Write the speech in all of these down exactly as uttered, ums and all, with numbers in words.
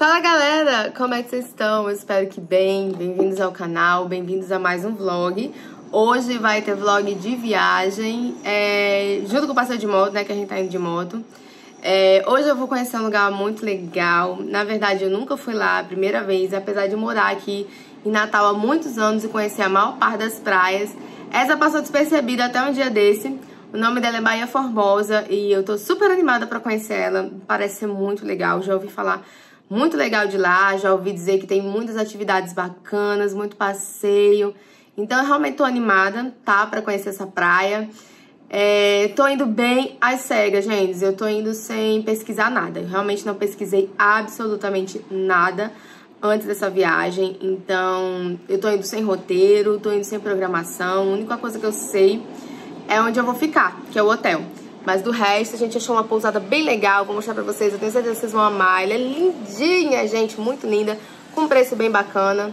Fala galera, como é que vocês estão? Eu espero que bem, bem-vindos ao canal, bem-vindos a mais um vlog. Hoje vai ter vlog de viagem, é, junto com o passeio de moto, né, que a gente tá indo de moto. É, hoje eu vou conhecer um lugar muito legal, na verdade eu nunca fui lá a primeira vez, apesar de morar aqui em Natal há muitos anos e conhecer a maior parte das praias. Essa passou despercebida até um dia desse. O nome dela é Bahia Formosa e eu tô super animada pra conhecer ela, parece ser muito legal, já ouvi falar muito legal de lá, já ouvi dizer que tem muitas atividades bacanas, muito passeio. Então eu realmente tô animada, tá, pra conhecer essa praia. É, tô indo bem às cegas, gente, eu tô indo sem pesquisar nada. Eu realmente não pesquisei absolutamente nada antes dessa viagem. Então eu tô indo sem roteiro, tô indo sem programação. A única coisa que eu sei é onde eu vou ficar, que é o hotel. Mas do resto, a gente achou uma pousada bem legal, vou mostrar pra vocês, eu tenho certeza que vocês vão amar. Ela é lindinha, gente, muito linda, com preço bem bacana.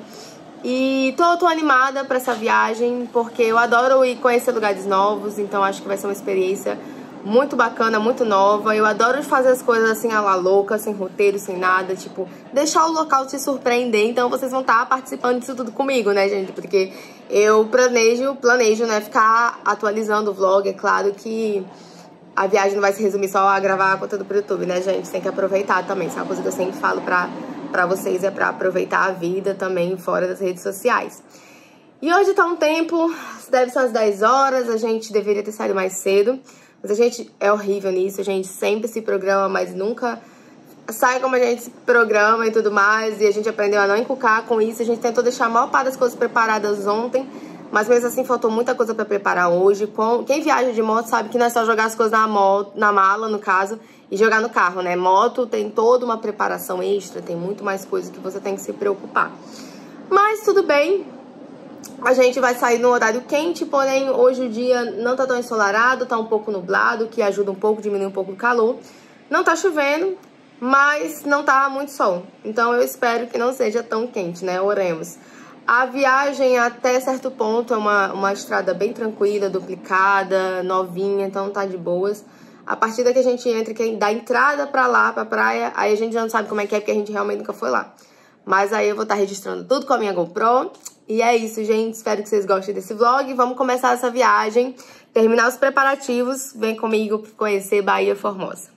E tô, tô animada pra essa viagem, porque eu adoro ir conhecer lugares novos, então acho que vai ser uma experiência muito bacana, muito nova. Eu adoro fazer as coisas assim, à la louca, sem roteiro, sem nada, tipo, deixar o local te surpreender. Então vocês vão estar participando disso tudo comigo, né, gente? Porque eu planejo, planejo, né, ficar atualizando o vlog, é claro que a viagem não vai se resumir só a gravar conteúdo pro YouTube, né, gente? Tem que aproveitar também. Isso é uma coisa que eu sempre falo pra, pra vocês, é pra aproveitar a vida também fora das redes sociais. E hoje tá um tempo, deve ser umas dez horas, a gente deveria ter saído mais cedo. Mas a gente é horrível nisso, a gente sempre se programa, mas nunca sai como a gente se programa e tudo mais. E a gente aprendeu a não encucar com isso, a gente tentou deixar a maior parte das coisas preparadas ontem. Mas mesmo assim faltou muita coisa pra preparar hoje. Quem viaja de moto sabe que não é só jogar as coisas na, moto, na mala, no caso, e jogar no carro, né? Moto tem toda uma preparação extra, tem muito mais coisa que você tem que se preocupar. Mas tudo bem, a gente vai sair no horário quente, porém hoje o dia não tá tão ensolarado, tá um pouco nublado, que ajuda um pouco, diminui um pouco o calor. Não tá chovendo, mas não tá muito sol. Então eu espero que não seja tão quente, né? Oremos. A viagem até certo ponto é uma, uma estrada bem tranquila, duplicada, novinha, então tá de boas. A partir da que a gente entra, que dá entrada pra lá, pra praia, aí a gente já não sabe como é que é, porque a gente realmente nunca foi lá. Mas aí eu vou estar registrando tudo com a minha GoPro. E é isso, gente. Espero que vocês gostem desse vlog. Vamos começar essa viagem, terminar os preparativos. Vem comigo conhecer Bahia Formosa.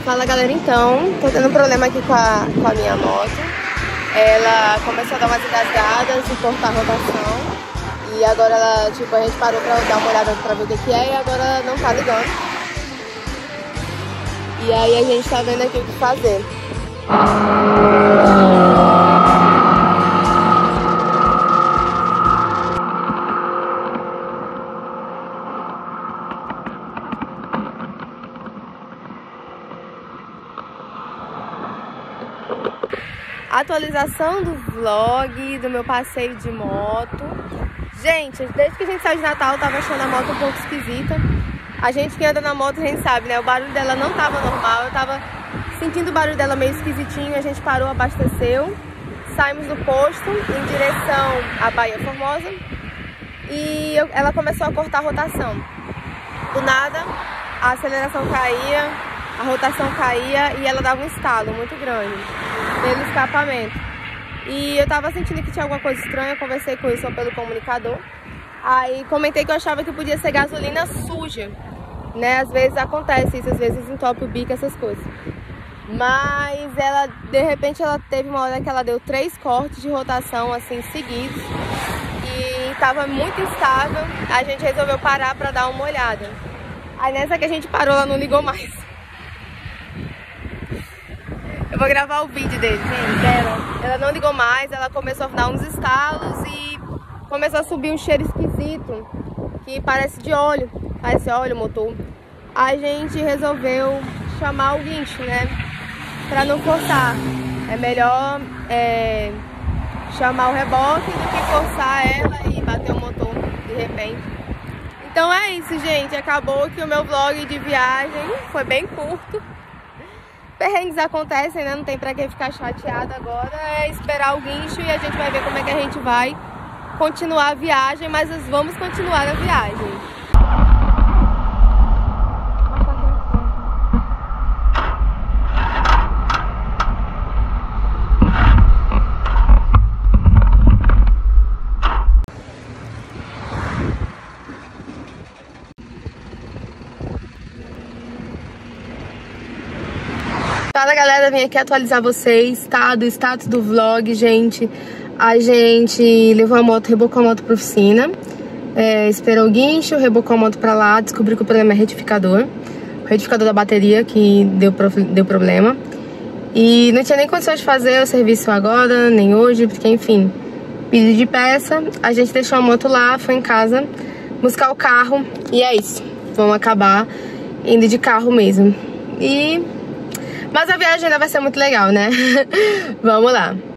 Fala galera, então, tô tendo um problema aqui com a, com a minha moto. Ela começou a dar umas engasgadas e cortar a rotação. E agora ela, tipo, a gente parou pra dar uma olhada pra ver o que que é e agora ela não tá ligando. E aí a gente tá vendo aqui o que fazer. Atualização do vlog, do meu passeio de moto. Gente, desde que a gente saiu de Natal, eu tava achando a moto um pouco esquisita. A gente que anda na moto, a gente sabe, né? O barulho dela não tava normal, eu tava sentindo o barulho dela meio esquisitinho. A gente parou, abasteceu, saímos do posto em direção à Baía Formosa e eu, ela começou a cortar a rotação. Do nada, a aceleração caía, a rotação caía e ela dava um estalo muito grande pelo escapamento. E eu tava sentindo que tinha alguma coisa estranha, eu conversei com isso pelo comunicador. Aí comentei que eu achava que podia ser gasolina suja, né? Às vezes acontece isso, às vezes entope o bico, essas coisas. Mas ela, de repente, ela teve uma hora que ela deu três cortes de rotação, assim, seguidos. E tava muito instável, a gente resolveu parar pra dar uma olhada. Aí nessa que a gente parou, ela não ligou mais. Eu vou gravar o vídeo dele, gente, dela. Ela não ligou mais, ela começou a dar uns estalos e começou a subir um cheiro esquisito, que parece de óleo, parece óleo, motor. A gente resolveu chamar o guincho, né, pra não forçar. É melhor é, chamar o reboque do que forçar ela e bater o motor de repente. Então é isso, gente, acabou que o meu vlog de viagem foi bem curto. Perrengues acontecem, né? Não tem pra que ficar chateado agora. É esperar o guincho e a gente vai ver como é que a gente vai continuar a viagem. Mas nós vamos continuar a viagem. Fala galera, vim aqui atualizar vocês, tá? Do status do vlog, gente. A gente levou a moto, rebocou a moto pra oficina, é, esperou o guincho, rebocou a moto pra lá, descobriu que o problema é retificador. O retificador da bateria que deu, deu problema. E não tinha nem condições de fazer o serviço agora, nem hoje, porque enfim, pedido de peça. A gente deixou a moto lá, foi em casa buscar o carro e é isso. Vamos acabar indo de carro mesmo. E... Mas a viagem ainda vai ser muito legal, né? Vamos lá.